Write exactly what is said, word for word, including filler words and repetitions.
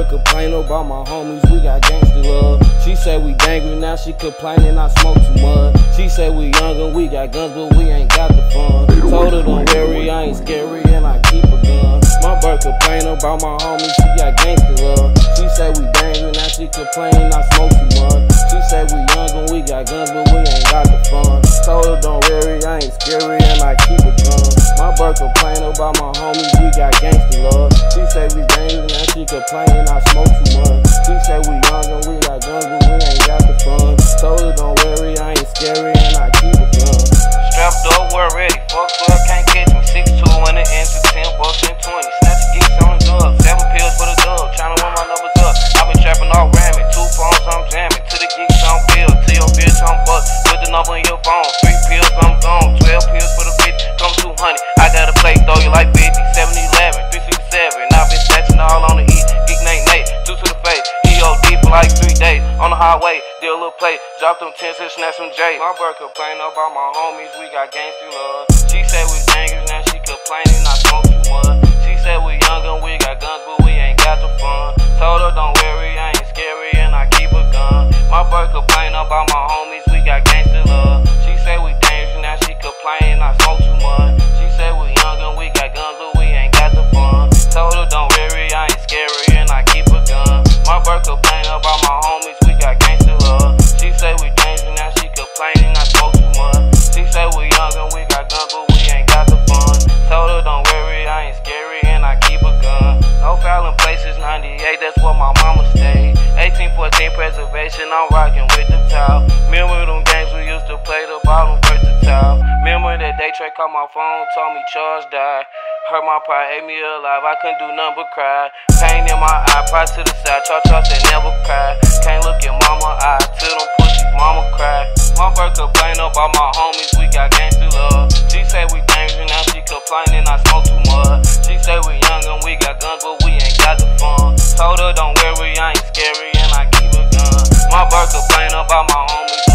complain about my homies, we got gangsta love. She said we dangerous, now she complaining I smoke too much. She said we young and we got guns, but we ain't got the fun. Told her don't worry, I ain't scary and I keep a gun. My bird complain about my homies, she got gangsta love. She said we dangerous, now she complaining I smoke too much. She said we young and we got guns, but we ain't got the fun. Told her don't worry, I ain't scary and I keep a gun. My bird complain about my homies, we got gangsta love. She said we dangerous, now she complaining I smoke too much. She said we young and we got guns, but we ain't got the fun. Told her don't worry, I ain't scary and I keep a gun. Strapped up, we're ready. Fuck twelve, can't catch me. six two in the engine, ten bucks and twenty. Snatch the geeks on the dub. Seven pills for the dub. Tryna run my numbers up. I been trapping all ramming. Two phones, I'm jamming. To the geeks on bill. To your bitch, I'm bust. Put the number in your phone. Three pills, I'm gone. Twelve pills for the bitch. Come two hundred. I got a play, throw you like fifty. Seven eleven, three sixty-seven. I been snatching all on the E. Geek Nate Nate. Two to the face. E O D for like three days. On the highway. Did a little play. Drop them tens and snatch some J. My bird complain about my homies. We got gangsta love. She said we dangerous, now she complaining I smoke too much. She said we young and we got guns, but we ain't got the fun. Told her don't worry, I ain't scary and I keep a gun. My bird complain about my homies, we got gangsta love. She said we dangerous, now she complaining I smoke too much. She said we young and we got guns, but we ain't got the fun. Told her don't worry, I ain't scary and I keep a gun. My bird complain about my homies, we got gangsta love. She said we dangerous, now she complaining I smoke too much. She said we young and we got guns, but we ain't got the fun. Told her don't worry, I ain't scary and I keep a gun. No fouling places, ninety-eight, that's where my mama stayed. eighteen fourteen preservation, I'm rocking with the towel. Remember them games we used to play, the bottom versatile. Remember that day Trey called my phone, told me Charles died. Hurt my pride, ate me alive, I couldn't do nothing but cry. Pain in my eye, pride to the side, Charles Charles said never cry. Can't look at mama eye, till them pussies mama cry. My bird complain about my homies, we got gangsta love. She said we dangerous, now she complaining I smoke too much. She said we young and we got guns, but we ain't got the fun. Told her don't worry, I ain't scary and I keep a gun. My bird complain about my homies.